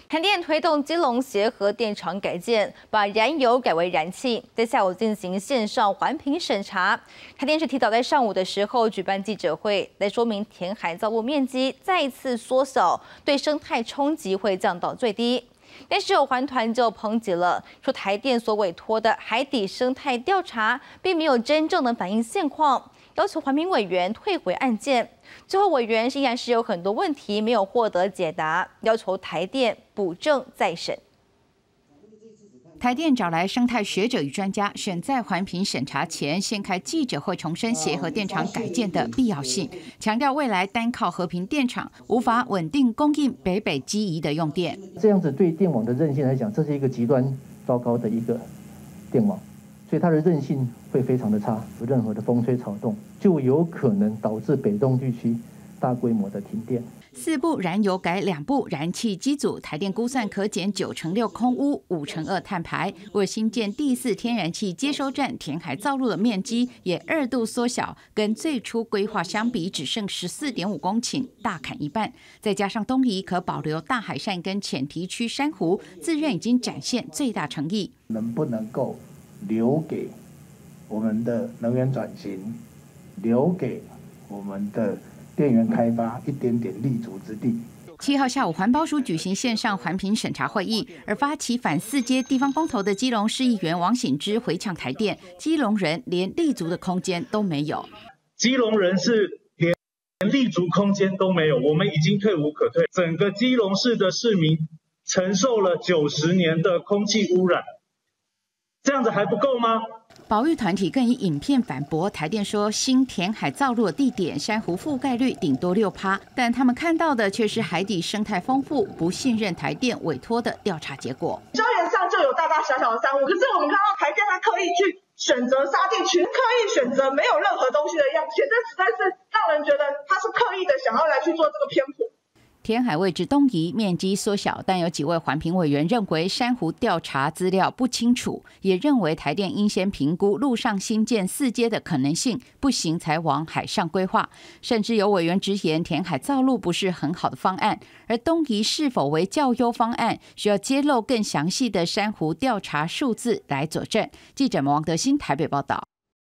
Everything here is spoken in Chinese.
台电推动基隆协和电厂改建，把燃油改为燃气，在下午进行线上环评审查。台电是提早在上午的时候举办记者会，来说明填海造陆面积再一次缩小，对生态冲击会降到最低。但是有环团就抨击了，说台电所委托的海底生态调查，并没有真正的反映现况，要求环评委员退回案件。最后委员依然是有很多问题没有获得解答，要求台电补正再审。 台电找来生态学者与专家，选在环评审查前先开记者会，重申协和电厂改建的必要性，强调未来单靠和平电厂无法稳定供应北北基宜的用电。 这样子对电网的韧性来讲，这是一个极端糟糕的一个电网，所以它的韧性会非常的差，有任何的风吹草动，就有可能导致北东地区大规模的停电。 4部燃油改2部燃气机组，台电估算可减9%-6%空污，5%-2%碳排。为新建第4天然气接收站填海造陆的面积也2度缩小，跟最初规划相比只剩14.5公顷，大砍一半。再加上东移可保留大海扇跟浅堤区珊瑚，自认已经展现最大诚意。 能不能够留给我们的能源转型，留给我们的电源开发一点点立足之地。 7号下午，环保署举行线上环评审查会议，而发起反4阶地方公投的基隆市议员王醒之回呛台电，基隆人连立足的空间都没有。 基隆人是连立足空间都没有，我们已经退无可退。整个基隆市的市民承受了90年的空气污染，这样子还不够吗？ 保育团体更以影片反驳台电说，新填海造陆的地点珊瑚覆盖率顶多6%，但他们看到的却是海底生态丰富，不信任台电委托的调查结果。 礁岩上就有大大小小的珊瑚，可是我们看到台电它刻意去选择沙地群，刻意选择没有任何东西的样品，这实在是让人觉得他是刻意的想要来去做这个偏颇。 填海位置东移，面积缩小，但有几位环评委员认为珊瑚调查资料不清楚，也认为台电应先评估陆上新建4阶的可能性，不行才往海上规划。甚至有委员直言，填海造陆不是很好的方案，而东移是否为较优方案，需要揭露更详细的珊瑚调查数字来佐证。记者王德兴台北报道。